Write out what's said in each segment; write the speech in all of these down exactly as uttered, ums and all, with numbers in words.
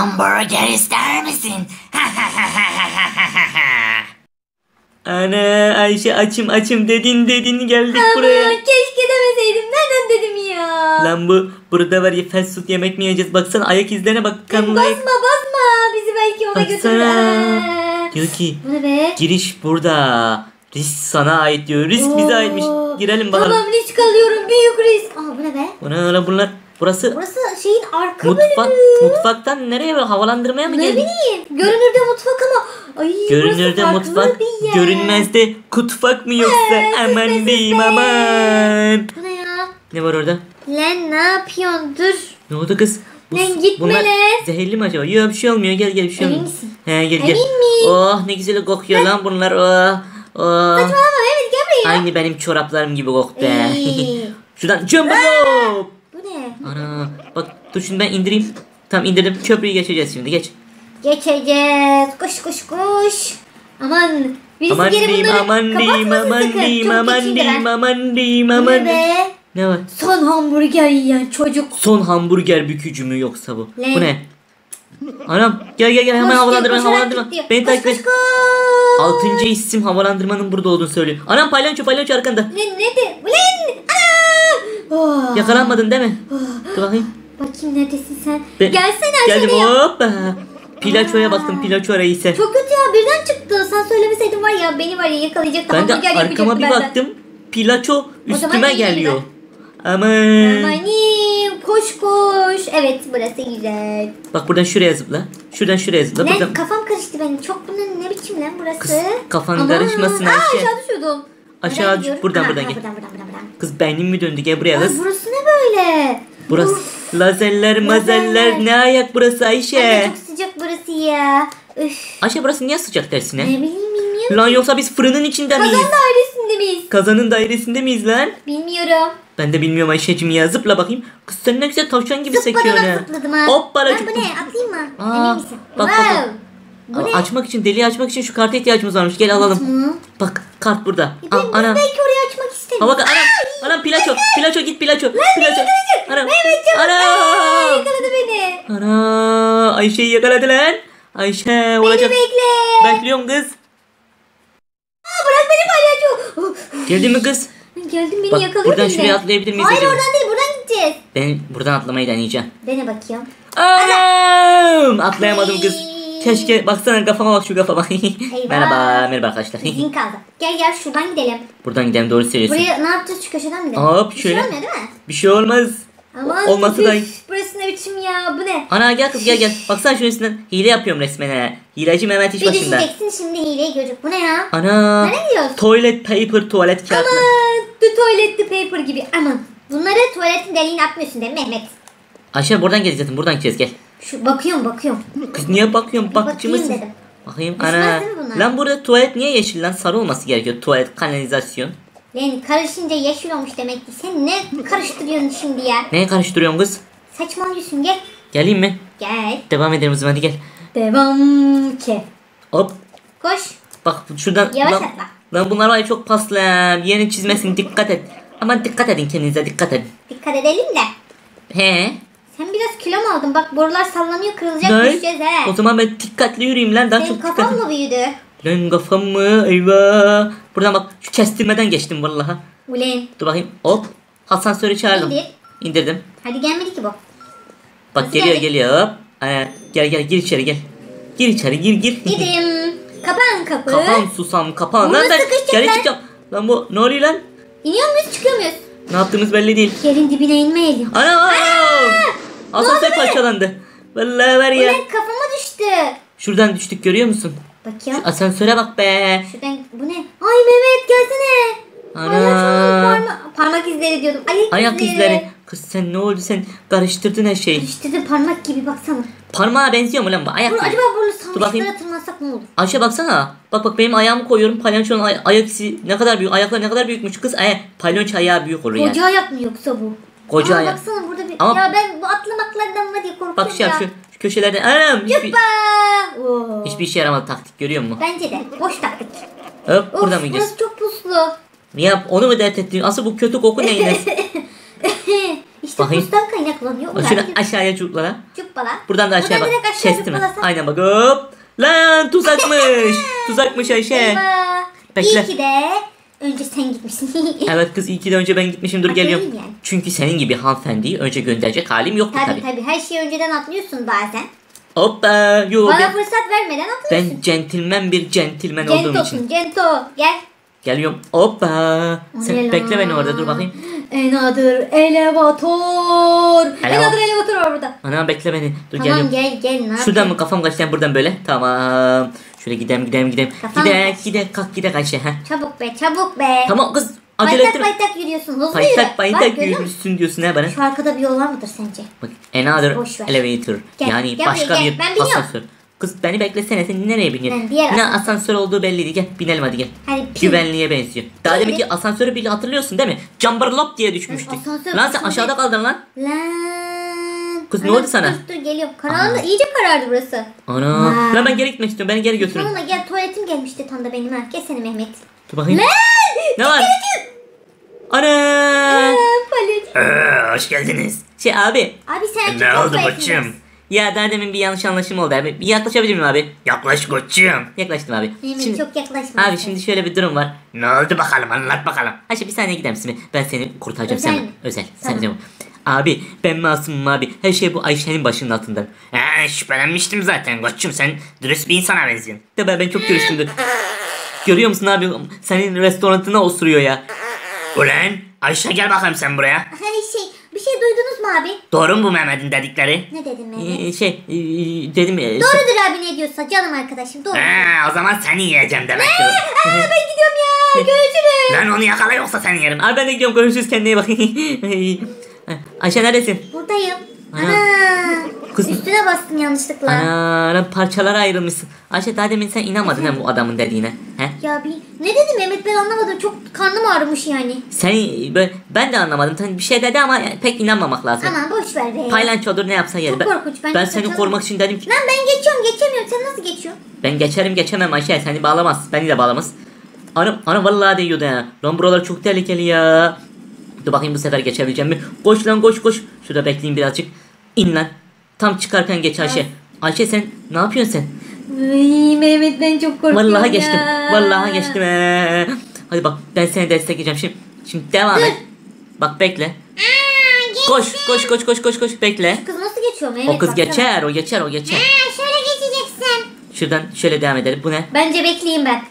Hamburger ister misin? Ana Ayşe açım açım dedin dedin geldik Ama buraya. keşke demeseydim. Nereden dedim ya? Lan bu burada var ya fast food yemek mi yiyeceğiz? Baksana ayak izlerine bak. Kanlı ayak. Basma basma. Bizi belki ona götürür. Baksana. Aa. Diyor ki Bu ne be? giriş burada. Risk sana ait diyor. Risk bize Oo. aitmiş. Girelim bakalım. Tamam risk alıyorum. Büyük risk. Aa bu ne be? Buna lan bunlar. Burası Burası şeyin arka mutfak. bölümü. Mutfaktan nereye böyle havalandırmaya mı Ne geldik? bileyim. Görünürde mutfak ama. Ay, Görünürde burası mutfak, farklı bir yer. görünmezde kutfak mı yoksa? Ee, aman süsme, diyeyim süsme. aman. Bu ne ya? Ne var orada? Lan ne yapıyorsun? Dur. Ne oldu kız? Bu- Lan gitme bunlar lan. zehirli mi acaba? Yok bir şey olmuyor. Gel gel bir şey Emin olmuyor. misin? He gel gel. Emin miyim? Oh ne güzel kokuyor lan bunlar. Oh. Oh. Saçmalama Mehmet gel buraya. Aynı benim çoraplarım gibi koktu. Ey. Şuradan jumbo. Bu ne? Ana bak dur şimdi ben indireyim. Tamam indirdim. Köprüyü geçeceğiz şimdi geç. Geçeceğiz. Koş koş koş. Aman. Birisi Aman geri diyeyim bunları aman diyeyim kapatmasın aman sakın. diyeyim Çok aman geçindiler. diyeyim aman diyeyim Bu aman. ne be? Ne var? Son hamburger yiyen çocuk. Son hamburger bükücü mü yoksa bu? Lan. Bu ne? Anam gel gel gel hemen Koş, havalandırma koşarak havalandırma. gidiyor. Beni Koş, takip et. koş, koş. Altıncı isim havalandırmanın burada olduğunu söylüyor. Anam palyaço palyaço arkanda. Lan ne de? Ulan. Anam. Oh. Yakalanmadın değil mi? Dur bakayım. Bakayım neredesin sen? Ben- Gelsene Geldim aşağıya. hoppa. Pilaçoya baktım pilaço reise. Çok kötü ya birden çıktı. Sen söylemeseydin var ya beni var ya yakalayacaktı. Ben de hamburger arkama yapacaktı bir benden. baktım. Pilaço zaman üstüme iyi geliyor. geldi. Aman. Amanim koş koş. Evet burası güzel. Bak buradan şuraya zıpla. Şuradan şuraya zıpla. Lan Buradan. kafam karıştı benim. Çok bunun ne biçim lan burası? Kız, kafan Aman. karışmasın Aa, Ayşe. aşağı düşüyordum. Aşağı Nereden düş- gidiyorum? buradan, Ha, buradan ha, gel. buradan buradan buradan. buradan. Kız beynin mi döndü gel buraya Ay, kız. burası ne böyle? Burası Uf, lazeller mazeller Lazeller. ne ayak burası Ayşe. anne çok sıcak burası ya. Üf. Ayşe burası niye sıcak Ne dersine? bileyim bilmiyorum. Lan yoksa biz fırının içinde miyiz? Kazan dairesinde miyiz? Kazanın dairesinde miyiz lan? Bilmiyorum. Ben de bilmiyorum Ayşe'cim ya zıpla bakayım. Kız sen ne güzel tavşan gibi sekiyorsun Zıpladım ha. zıpladım ha. Hoppala Lan çok- bu ne? Atlayayım mı? Aa, Emin misin? bak, bak, wow. bak. Bu Aa, ne? Açmak için deliği açmak için şu karta ihtiyacımız varmış. Gel alalım. Hı. Bak kart burada. E, Al, biz ana. belki orayı açmak istemiyoruz. Ha bak anam. Anam pilaço. Pilaço git pilaço. Pilaço. Anam. Evet çabuk. Ana. Aa, yakaladı beni. Ana. Ayşe'yi yakaladı lan. Ayşe Beni olacak. bekle. Bekliyorum kız. Aa, bırak beni palyaço. Geldin mi kız? Geldim beni Bak, yakaladı buradan beni. şuraya atlayabilir miyiz Hayır acaba? oradan değil buradan gideceğiz. Ben buradan atlamayı deneyeceğim. Dene bakayım. Anam. Atlayamadım kız. Ay. Keşke baksana kafama bak şu kafama. merhaba merhaba arkadaşlar. İzin kaldı. Gel gel şuradan gidelim. Buradan gidelim doğru söylüyorsun. Buraya ne yapacağız şu köşeden mi gidelim? Hop, Bir şöyle. şey olmuyor değil mi? Bir şey olmaz. Aman Olması da iyi. üf, burası ne biçim ya bu ne? Ana gel kız gel gel. Baksana şunun üstünden hile yapıyorum resmen ha. Hileci Mehmet iş Bir başında. düşeceksin şimdi hileyi görecek. Bu ne ya? Ana. Nereye gidiyoruz? Toilet paper tuvalet kağıtlı. Aman the toilet the paper gibi aman. Bunları tuvaletin deliğine atmıyorsun değil mi Mehmet? Ayşe buradan gezeceğiz buradan gideceğiz gel. Şu bakıyorum bakıyorum. Kız niye bakıyorsun bakıcı bakayım mısın? dedim. Bakayım Düşmez ana. değil mi bunlar? Lan burada tuvalet niye yeşil lan sarı olması gerekiyor tuvalet kanalizasyon. Yani karışınca yeşil olmuş demek ki. Sen ne karıştırıyorsun şimdi ya? Neye karıştırıyorsun kız? Saçmalıyorsun gel. Geleyim mi? Gel. Devam edelim o zaman hadi gel. Devam ki. Hop. Koş. Bak şuradan. Yavaş lan, atla. lan bunlar var ya çok paslı. Yerini çizmesin dikkat et. Aman dikkat edin kendinize dikkat edin. Dikkat edelim de. He. Sen biraz kilo mu aldın? Bak borular sallanıyor kırılacak Ne? düşeceğiz he. O zaman ben dikkatli yürüyeyim lan daha Senin çok kafan dikkatli. mı büyüdü? Lan kafam mı? Eyvah. Buradan bak şu kestirmeden geçtim vallahi. Ulen. Dur bakayım. Hop. Asansörü çağırdım. İndir. İndirdim. Hadi gelmedi ki bu. Bak Nasıl geliyor geldi? geliyor. Hop. Aa, gel gel gir içeri gel. Gir içeri gir gir. Gidim. Kapan kapı. Kapan susam kapan. Bunu Lan ben sıkışacak geri lan. çıkacağım. Lan bu ne oluyor lan? İniyor muyuz çıkıyor muyuz? Ne yaptığımız belli değil. Yerin dibine inmeyelim. Ana! Asansör oldu be? parçalandı. Vallahi var ya. Ulen kafama düştü. Şuradan düştük görüyor musun? Bakayım. Asansöre bak be. Şuradan bu ne? Ay Mehmet gelsene. Ana. Parmak, parmak izleri diyordum. Ayak, Ayak izleri. Kız sen ne oldu sen karıştırdın her şeyi. İşte parmak gibi baksana. Parmağa benziyor mu lan bu ayak? Dur, gibi. acaba böyle Dur bakayım. sandviçlere tırmansak ne olur? Ayşe baksana. Bak bak benim ayağımı koyuyorum. Palyaçonun ay- ayak izi ne kadar büyük. Ayakları ne kadar büyükmüş kız. Ay, palyonço ayağı büyük olur yani. Koca ayak mı yoksa bu? Koca Aa, ayak. Baksana burada bir... Ama- Ya ben bu atlamaklardan var diye korkuyorum Bak şu, ya. şu, şu köşelerden. Anam hiçbir, Yuppa! Oo. hiçbir işe yaramadı taktik görüyor musun? Bence de. Boş taktik. Hop Of, burada mı gideceğiz? burası çok puslu. Niye onu mu dert ettin? Asıl bu kötü koku ne yine? işte Bakayım. Mustan kaynaklanıyor. Bak şöyle aşağıya çubuklara. Cubbala. Buradan da aşağıya bak. Buradan direkt aşağı Kestim. cubbalasan. Aynen bak hop. Lan tuzakmış. Tuzakmış Ayşe. Eyvah. Bekle. İyi ki de önce sen gitmişsin. Evet kız iyi ki de önce ben gitmişim dur Aferin geliyorum. yani. Çünkü senin gibi hanımefendiyi önce gönderecek halim yoktu Tabii tabii. tabii her şeyi önceden atlıyorsun bazen. Hoppa. Yo Bana ben, fırsat vermeden atlıyorsun. ben centilmen bir centilmen olduğum için. Gentosun Gento. Gel. Geliyorum. Hoppa. O Sen ne bekle lan? beni orada dur bakayım. Another elevator. Elevator. Another elevator var burada. Ana bekle beni. Dur Tamam geliyorum. gel gel ne Şuradan yapıyorsun? mı kafam kaçtan buradan böyle. Tamam. Şöyle gidelim gidelim gidelim. Kafam Gidek kaç. gidek kalk gidek Ayşe. Heh. Çabuk be çabuk be. Tamam kız. Acele Paytak ettirme. paytak yürüyorsun. Hızlı yürü. Paytak Bak, paytak görüyor musun? yürümüşsün diyorsun ha bana. Şu arkada bir yol var mıdır sence? Bak another Boş ver. elevator. Gel, yani gel başka buraya, gel. bir Ben biliyorum. asansör. Kız beni beklesene sen nereye biniyorsun? Ben diğer Ne asansör. asansör olduğu belliydi gel binelim hadi gel. Hadi pin. Güvenliğe benziyor. Daha Hadi. deminki asansörü bile hatırlıyorsun değil mi? Camberlop diye düşmüştük. asansör Lan sen kısmı aşağıda değil. kaldın lan. Lan. Kız ne Ana, oldu sana? Dur dur geliyorum. Karanlık iyice karardı burası. Ana. Vay. Lan ben geri gitmek istiyorum beni geri götürün. Sonra gel tuvaletim gelmişti tam da benim ha. Gel seni Mehmet. Dur bakayım. Lan. Ne var? Ana. Aa, palyaço. Ee, hoş geldiniz. Şey abi. Abi sen Ne çok oldu zayıfsın. koçum? Ya daha demin bir yanlış anlaşılma oldu abi. Bir yaklaşabilir miyim abi? Yaklaş koçum. Yaklaştım abi. Mehmet Şimdi, çok yaklaşma. abi şimdi şöyle bir durum var. Ne oldu bakalım anlat bakalım. Ayşe bir saniye gider misin? Ben seni kurtaracağım Özel sen. mi? Özel. Tamam. Sen de- Abi ben masumum abi. Her şey bu Ayşe'nin başının altından. He şüphelenmiştim zaten koçum sen dürüst bir insana benziyorsun. De ben, ben çok dürüstümdür. Görüyor musun abi? Senin restoranına osuruyor ya. Ulan Ayşe gel bakayım sen buraya. Hani şey bir şey duydunuz mu abi? Doğru mu bu Mehmet'in dedikleri? Ne dedin Mehmet? Ee, şey e, dedim. e, Doğrudur abi ne diyorsa canım arkadaşım doğru. He o zaman seni yiyeceğim demektir. Aa, ben gidiyorum ya. Görüşürüz. Lan onu yakala yoksa seni yerim. Abi ben de gidiyorum görüşürüz kendine iyi bak. Ayşe neredesin? Buradayım. Ana. Ana. Kız- Üstüne bastım yanlışlıkla. Ana lan parçalara ayrılmışsın. Ayşe daha demin sen inanmadın ha bu adamın dediğine. He? Ya bir ne dedi Mehmet ben anlamadım. Çok karnım ağrımış yani. Sen böyle, ben de anlamadım. Sen bir şey dedi ama pek inanmamak lazım. Aman boş ver be. Paylançodur ne yapsa yeri. Çok Ben, korkunç, ben ben çok seni kaçamam. korumak için dedim ki Lan ben geçiyorum geçemiyorum. Sen nasıl geçiyorsun? ben geçerim geçemem Ayşe seni bağlamaz. Beni de bağlamaz. Ana, ana vallahi değiyordu ha. Lan buralar çok tehlikeli ya. Dur bakayım bu sefer geçebileceğim mi? Koş lan koş koş. Şurada bekleyeyim birazcık. İn lan. Tam çıkarken geç Ayşe. Ayşe sen ne yapıyorsun sen? Ay, Mehmet ben çok korkuyorum Vallahi ya. geçtim. Vallahi geçtim. He. Hadi bak ben seni destekleyeceğim şimdi. Şimdi devam Dur. et. Bak bekle. Koş koş koş koş koş koş bekle. Kız nasıl geçiyor Mehmet? O kız baksana. geçer, o geçer, o geçer. Ha, şöyle geçeceksin. Şuradan şöyle devam edelim. Bu ne? Bence bekleyeyim ben.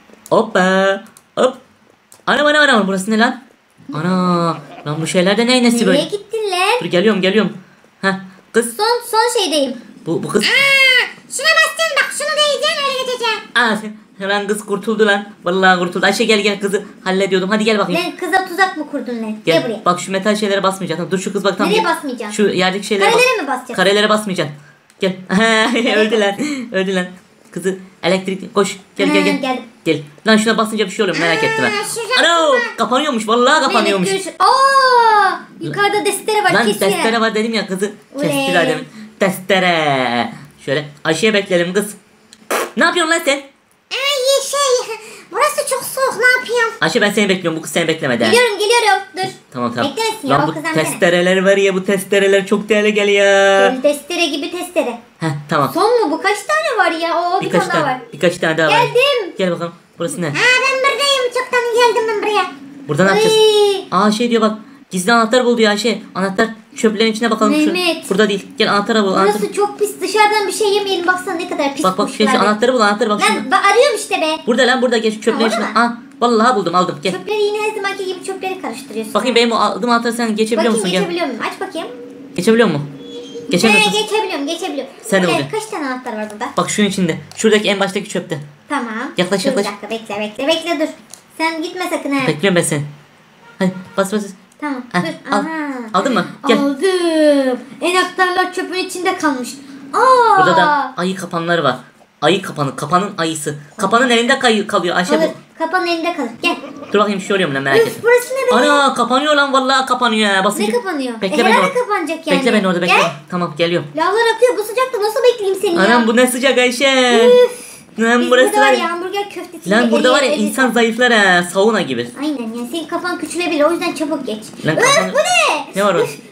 Hoppa. Hop. Anam anam anam burası ne lan? Ana. Lan bu şeyler de neyin nesi Nereye böyle? gittin lan? Dur geliyorum geliyorum. Heh. Kız Son son şeydeyim. bu, bu kız. Şuna basacaksın bak şunu değeceksin öyle geçeceksin. Aa sen- lan kız kurtuldu lan. Vallahi kurtuldu. Ayşe gel gel kızı hallediyordum. Hadi gel bakayım. Lan kıza tuzak mı kurdun lan? Gel. Gel buraya. Bak şu metal şeylere basmayacaksın. Dur şu kız bak tam. Nereye gel. basmayacaksın? Şu yerdeki şeylere bas. Karelere mi basacaksın? Karelere basmayacaksın. Gel. öldü lan. Öldü lan. Kızı elektrik koş. Gel gel Ha, gel. geldim. Gel. Lan şuna basınca bir şey oluyor merak ettim ben. Ha, şurada Ana var. kapanıyormuş. Vallahi kapanıyormuş. Mehmet görüş. Aa! Yukarıda destere var Lan kesiyor. testere var dedim ya kızı. Oley. Kestiler demin. Testere. Şöyle Ayşe'ye bekleyelim kız. Ne yapıyorsun lan sen? Ay şey burası çok soğuk ne yapayım? Ayşe ben seni bekliyorum. Bu kız seni beklemedi. ha. Geliyorum geliyorum dur. Tamam tamam. Beklemesin ya Lan o bu kız amca. testereler var ya bu testereler çok tehlikeli ya. Böyle Testere gibi testere. Heh tamam. Son mu bu kaç tane var ya? Oo bir Birkaç tane daha tane, var. birkaç tane daha var. Geldim. Gel bakalım. Burası ne? Ha ben buradayım çoktan geldim ben buraya. Burada ne yapacağız? Ay. Aa şey diyor bak. Gizli anahtar buldu ya Ayşe. Anahtar çöplerin içine bakalım. Şu- Mehmet. Burada değil. Gel anahtarı bul. Anahtar. Burası çok pis dışarıdan bir şey yemeyelim baksana ne kadar pis Bak bak şey, şu kokuşlar. anahtarı bul anahtarı bak. şuna. Lan ba- arıyorum işte be. Burada lan burada gel şu çöplerin Ha, içine. orada Aa vallahi buldum aldım gel. Çöpleri yine her zamanki gibi çöpleri karıştırıyorsun. Bakayım benim o aldığım anahtarı sen geçebiliyor Bakayım musun? Gel. geçebiliyor muyum? Aç bakayım. Geçebiliyor musun? Geçemiyor He musun? geçebiliyorum geçebiliyorum. Sen de Ulan, olacaksın. kaç tane anahtar var burada? Bak şunun içinde. Şuradaki en baştaki çöpte. Tamam. Yaklaş, Dur yaklaş. Bir dakika bekle bekle bekle dur. Sen gitme sakın ha. Bekliyorum ben seni. Hadi bas bas. bas. Tamam Heh, dur. al. Aha. Aldın mı? Gel. Aldım. Enaktarlar çöpün içinde kalmış. Aa. Burada da ayı kapanları var. Ayı kapanı. Kapanın ayısı. Kapanın elinde kay- kalıyor Ayşe Alır. bu. Kapanın elinde kalır. Gel. Dur bakayım bir şey oluyor mu lan merak Üf ettim. burası ne be? Ana kapanıyor lan vallahi kapanıyor ya. Basınca. Ne kapanıyor? Bekle e, beni herhalde orada. kapanacak yani. Bekle beni orada bekle. Gel. Tamam geliyorum. Lavlar akıyor bu sıcakta nasıl bekleyeyim seni ya? Anam bu ne sıcak Ayşe. Üf. Lan Biz burası burada var var ya ya. hamburger köftesi. Lan burada var ya elli- elli- insan zayıflar ha. Sauna gibi. Aynen yani senin kafan küçülebilir o yüzden çabuk geç. Lan Öf kafan- bu ne? Ne var o? Üf, üf.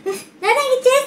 Nereden gideceğiz?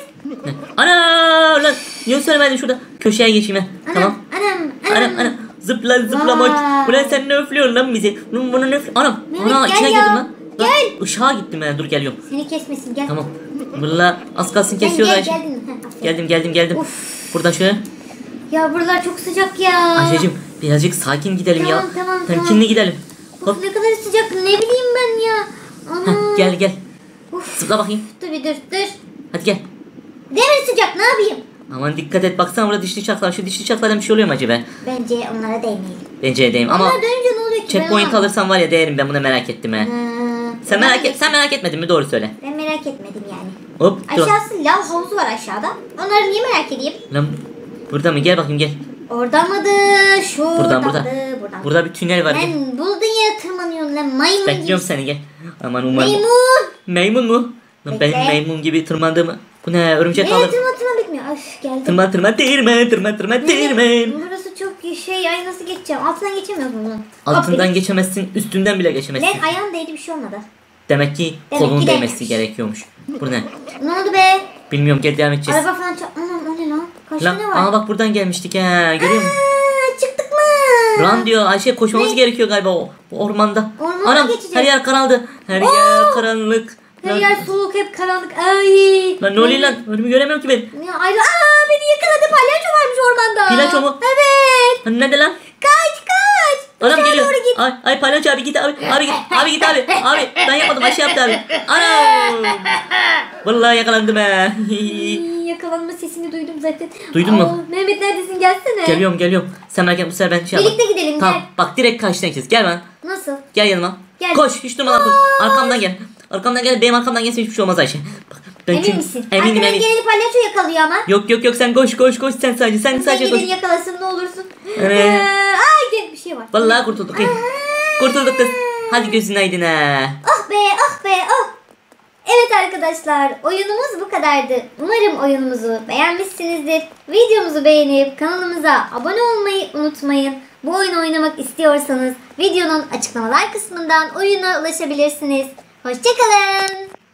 Ana lan. Niye söylemedin şurada? Köşeye geçeyim ha. Anam, Tamam. anam, anam. Anam anam. Zıpla zıpla maç. Vay. Ulan sen ne öflüyorsun lan bizi? Bunu, bunu ne öflü... Anam. Mehmet, Ana gel içine ya. girdim lan. Lan, Gel. Işığa gittim ben. Dur geliyorum. Seni kesmesin gel. Tamam. Valla az kalsın Sen kesiyorlar. gel geldin mi? Heh, aferin. Geldim geldim geldim. Uf. Buradan şöyle. Ya buralar çok sıcak ya. Ayşe'cim birazcık sakin gidelim ya. Tamam, tamam, tamam. Temkinli gidelim. Hop. Of ne kadar sıcak ne bileyim ben ya. Ana. Heh, gel gel. Uf. Zıpla bakayım. Dur bir dur dur. Hadi gel. Demir sıcak ne yapayım? Aman dikkat et baksana burada dişli çaklar. Şu dişli çaklardan bir şey oluyor mu acaba? Bence onlara değmeyelim. Bence edeyim ama Onlar dönünce ne oluyor ki? checkpoint Ben alırsam var ya değerim ben bunu merak ettim he. anlamadım. Sen Ben merak de- et, sen merak etmedin mi? Doğru söyle. Ben merak etmedim yani. Hop dur. Aşağısı lav havuzu var aşağıda. Onları niye merak edeyim? Lan burada mı? Gel bakayım gel. Oradan mıydı? Şuradan Buradan burada. mıydı? Buradan. Burada bir tünel var. Gel. Lan buldun ya tırmanıyorsun lan maymun gibi. Bekliyorum seni gel. Aman umarım. Maymun. Maymun mu? Lan benim Bekle. maymun gibi tırmandığımı. Bu ne? Örümcek Nereye alır. tırman tırman bitmiyor. Öf geldim. Tırman tırman değirmen tırman tırman değirmen. Burası çok şey ay nasıl geçeceğim? Altından geçemiyoruz bunun. Altından geçemezsin, üstünden bile geçemezsin. Lan ayağım değdi bir şey olmadı. Demek ki Demek kolun ki değmesi değmemiş. gerekiyormuş. Bu ne? Ne oldu be? Bilmiyorum gel devam edeceğiz. Araba falan çarp... Anam o ne lan? Kaç Lan tane var? aa bak buradan gelmiştik ha. Görüyor musun? Aa, çıktık mı? Run diyor Ayşe koşmamız Ne? gerekiyor galiba o, o ormanda. Ormana Anam geçeceğiz. her yer karaldı. Her yer karanlık. Her Lan, yer soğuk hep karanlık. Ay. lan ne oluyor lan? Önümü göremiyorum ki ben. Ya ayrı. Aa beni yakaladı palyaço varmış ormanda. Palyaço mu? Evet. Lan nerede lan? Kaç kaç. Anam Aşağı geliyor. doğru git. Ay, ay palyaço abi git abi. Abi git. Abi git abi. Abi ben yapmadım. Ayşe yaptı abi. Anam. Vallahi yakalandım he. Ay, yakalanma sesini duydum zaten. Duydun mu? Aa, Mehmet neredesin gelsene. Geliyorum geliyorum. Sen merak etme bu sefer ben şey yapayım. Birlikte gidelim Tamam gel. bak direkt karşıdan gideceğiz. Gel bana. Nasıl? Gel yanıma. Gel. Koş hiç durmadan koş. Arkamdan gel. Arkamdan gel. Benim arkamdan gelsin hiçbir şey olmaz Ayşe. Bak, ben Emin çünkü- misin? Eminim Arkadan eminim. geleni palyaço yakalıyor ama. Yok yok yok sen koş koş koş sen sadece sen Sen sadece koş. geleni yakalasın ne olursun. Evet. Ee, Ay gel bir şey var. Vallahi kurtulduk. hey. Kurtulduk kız. Hadi gözün aydın ha. Oh be oh be oh. Evet arkadaşlar oyunumuz bu kadardı. Umarım oyunumuzu beğenmişsinizdir. Videomuzu beğenip kanalımıza abone olmayı unutmayın. Bu oyunu oynamak istiyorsanız videonun açıklamalar kısmından oyuna ulaşabilirsiniz. Hoşçakalın.